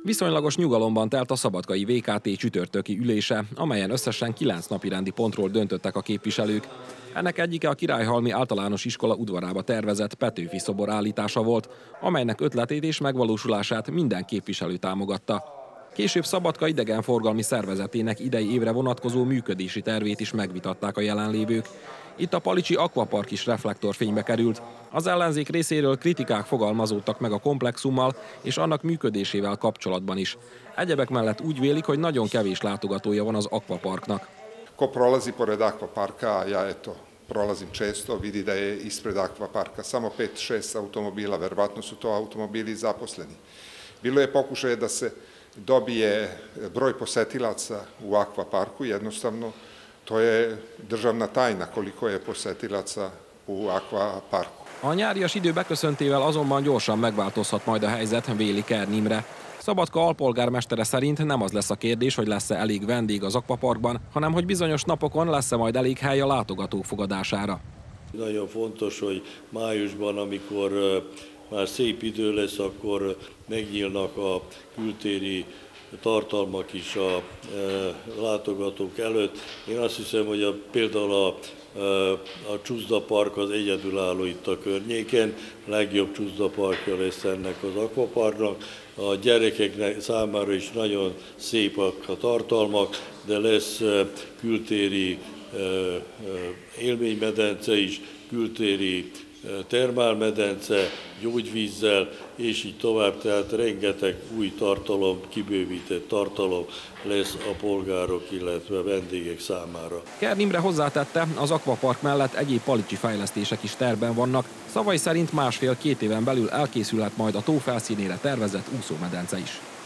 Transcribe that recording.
Viszonylagos nyugalomban telt a szabadkai VKT csütörtöki ülése, amelyen összesen 9 napirendi pontról döntöttek a képviselők. Ennek egyike a Királyhalmi Általános Iskola udvarába tervezett Petőfi szobor állítása volt, amelynek ötletét és megvalósulását minden képviselő támogatta. Később Szabadka idegenforgalmi szervezetének idei évre vonatkozó működési tervét is megvitatták a jelenlévők. Itt a palicsi akvapark is reflektorfénybe került. Az ellenzék részéről kritikák fogalmazódtak meg a komplexummal és annak működésével kapcsolatban is. Egyebek mellett úgy vélik, hogy nagyon kevés látogatója van az akvaparknak. Ko prolazi pored akvaparka, ja eto prolazim često, vidi da je ispred akvaparka samo 5-6 automobila, verovatno su to automobili zaposleni. Bilo je pokušaje da se dobije broj posetilaca u akvaparku, jednostavno to je državna tajna koliko je posetilaca u akvaparku. A nyárias idő beköszöntével azonban gyorsan megváltozhat majd a helyzet, véli Kern Imre. Szabadka alpolgármestere szerint nem az lesz a kérdés, hogy lesz-e elég vendég az akvaparkban, hanem hogy bizonyos napokon lesz-e majd elég hely a látogatók fogadására. Nagyon fontos, hogy májusban, amikor már szép idő lesz, akkor megnyílnak a kültéri tartalmak is a látogatók előtt. Én azt hiszem, hogy például a csúszdapark az egyedülálló itt a környéken, legjobb csúszdaparkja lesz ennek az akvaparknak. A gyerekek számára is nagyon szépek a tartalmak, de lesz kültéri élménymedence is, kültéri termálmedence, gyógyvízzel, és így tovább, tehát rengeteg új tartalom, kibővített tartalom lesz a polgárok, illetve vendégek számára. Kern Imre hozzátette, az akvapark mellett egyéb palicsi fejlesztések is tervben vannak. Szavai szerint 1,5-2 éven belül elkészülhet majd a tó felszínére tervezett úszómedence is.